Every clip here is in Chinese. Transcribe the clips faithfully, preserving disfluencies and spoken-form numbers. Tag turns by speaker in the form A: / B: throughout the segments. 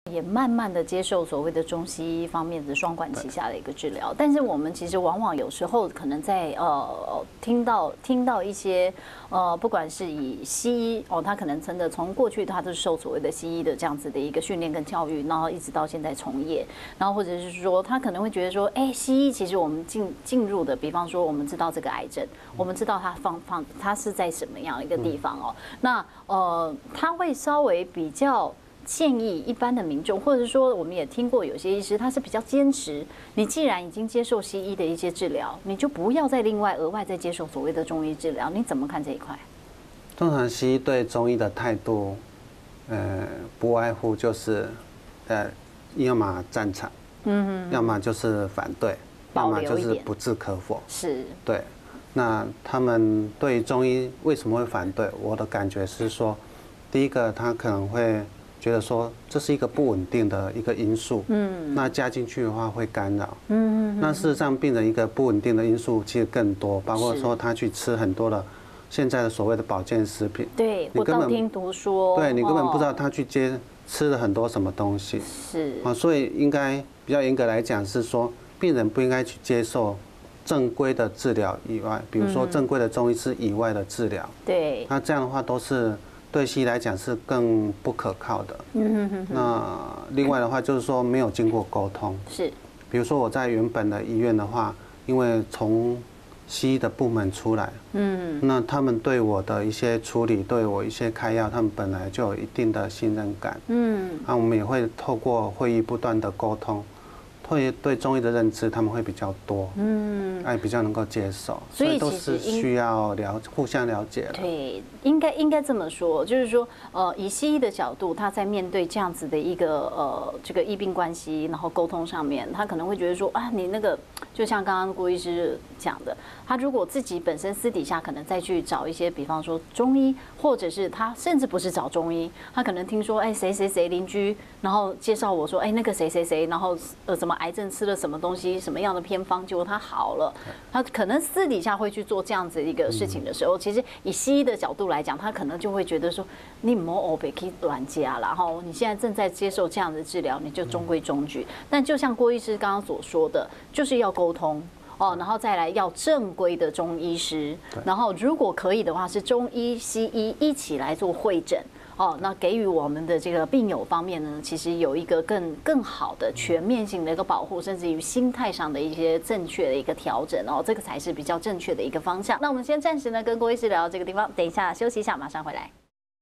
A: 也慢慢的接受所谓的中西医方面的双管齐下的一个治疗。但是我们其实往往有时候可能在呃听到听到一些呃不管是以西医哦，他可能真的从过去他都是受所谓的西医的这样子的一个训练跟教育，然后一直到现在从业，然后或者是说他可能会觉得说，哎，西医其实我们进进入的，比方说我们知道这个癌症，我们知道它放放它是在什么样一个地方哦，那呃他会稍微比较。建议一般的民众，或者说我们也听过有些医师，他是比较坚持，你既然已经接受西医的一些治疗，你就不要再另外额外再接受所谓的中医治疗。你怎么看这一块？
B: 通常西医对中医的态度，呃，不外乎就是，呃，要么赞成，嗯，要么就是反对，要么就是不置可否。
A: 是，
B: 对。那他们对中医为什么会反对？我的感觉是说，第一个他可能会。觉得说这是一个不稳定的一个因素，嗯，那加进去的话会干扰，嗯，那事实上病人一个不稳定的因素其实更多，包括说他去吃很多的现在的所谓的保健食品，
A: 对，我道听途说，
B: 对你根本不知道他去接吃了很多什么东西，
A: 是
B: 啊，所以应该比较严格来讲是说，病人不应该去接受正规的治疗以外，比如说正规的中医师以外的治疗，
A: 对，
B: 那这样的话都是。对西医来讲是更不可靠的。嗯哼。那另外的话就是说没有经过沟通。
A: 是。
B: 比如说我在原本的医院的话，因为从西医的部门出来，嗯，那他们对我的一些处理，对我一些开药，他们本来就有一定的信任感。嗯。那我们也会透过会议不断的沟通。会对中医的认知，他们会比较多，嗯，哎，比较能够接受，所以都是需要了互相了解的。
A: 对，应该应该这么说，就是说，呃，以西医的角度，他在面对这样子的一个呃这个医病关系，然后沟通上面，他可能会觉得说啊，你那个就像刚刚郭医师讲的，他如果自己本身私底下可能再去找一些，比方说中医，或者是他甚至不是找中医，他可能听说哎谁谁谁邻居，然后介绍我说哎那个谁谁谁，然后呃怎么。癌症吃了什么东西，什么样的偏方，结果他好了。他可能私底下会去做这样子一个事情的时候，其实以西医的角度来讲，他可能就会觉得说，你莫欧北去乱加啦，然后你现在正在接受这样的治疗，你就中规中矩。但就像郭医师刚刚所说的，就是要沟通。哦，然后再来要正规的中医师，然后如果可以的话，是中医、西医一起来做会诊。哦，那给予我们的这个病友方面呢，其实有一个更更好的全面性的一个保护，甚至于心态上的一些正确的一个调整哦，这个才是比较正确的一个方向。那我们先暂时呢跟郭医师聊到这个地方，等一下休息一下，马上回来。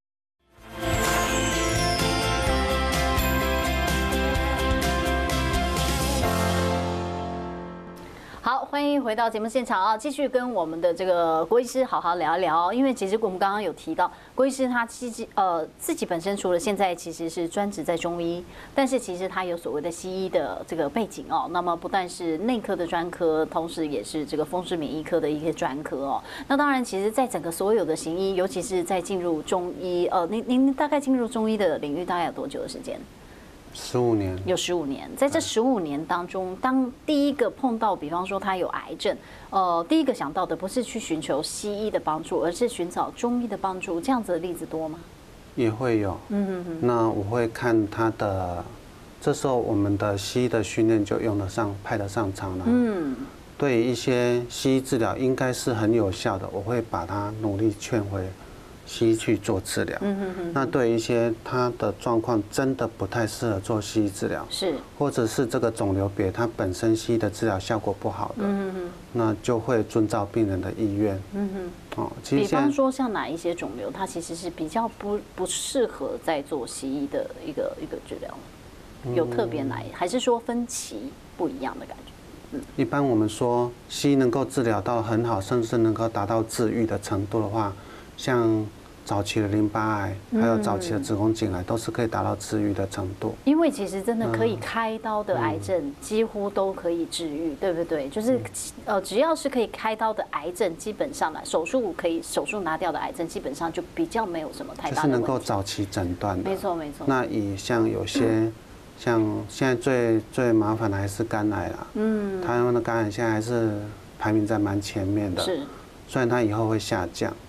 A: 好，欢迎回到节目现场啊！继续跟我们的这个郭医师好好聊一聊。因为其实我们刚刚有提到，郭医师他其实呃自己本身除了现在其实是专职在中医，但是其实他有所谓的西医的这个背景哦。那么不但是内科的专科，同时也是这个风湿免疫科的一个专科哦。那当然，其实在整个所有的行医，尤其是在进入中医，呃，您您大概进入中医的领域大概有多久的时间？
B: 十五年，
A: 有十五年，在这十五年当中，当第一个碰到，比方说他有癌症，呃，第一个想到的不是去寻求西医的帮助，而是寻找中医的帮助，这样子的例子多吗？
B: 也会有，嗯嗯嗯。那我会看他的，这时候我们的西医的训练就用得上，派得上场了。嗯，对一些西医治疗应该是很有效的，我会把他努力劝回。西医去做治疗，嗯哼哼，那对一些他的状况真的不太适合做西医治疗，是，或者是这个肿瘤别它本身西医的治疗效果不好的，嗯哼，那就会遵照病人的意愿，嗯哼，哦，其实
A: 比方说像哪一些肿瘤，它其实是比较不不适合在做西医的一个一个治疗，有特别哪一，还是说分期不一样的感觉？嗯，
B: 一般我们说西医能够治疗到很好，甚至能够达到治愈的程度的话。像早期的淋巴癌，还有早期的子宫颈癌，都是可以达到治愈的程度。
A: 因为其实真的可以开刀的癌症，几乎都可以治愈，对不对？就是呃，只要是可以开刀的癌症，基本上呢，手术可以手术拿掉的癌症，基本上就比较没有什么太大的问题。
B: 就是能够早期诊断的。
A: 没错没错。
B: 那以像有些，像现在最最麻烦的还是肝癌啦。嗯。台湾的肝癌现在还是排名在蛮前面的。是。虽然它以后会下降。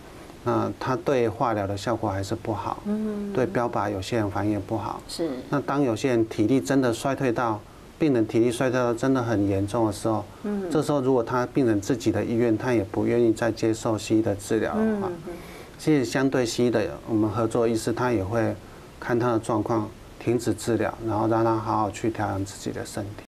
B: 那它对化疗的效果还是不好，嗯，对标靶有些人反应也不好，
A: 是。
B: 那当有些人体力真的衰退到，病人体力衰退到真的很严重的时候，嗯，这时候如果他病人自己的意愿，他也不愿意再接受西医的治疗的话，其实相对西医的我们合作医师他也会看他的状况，停止治疗，然后让他好好去调养自己的身体。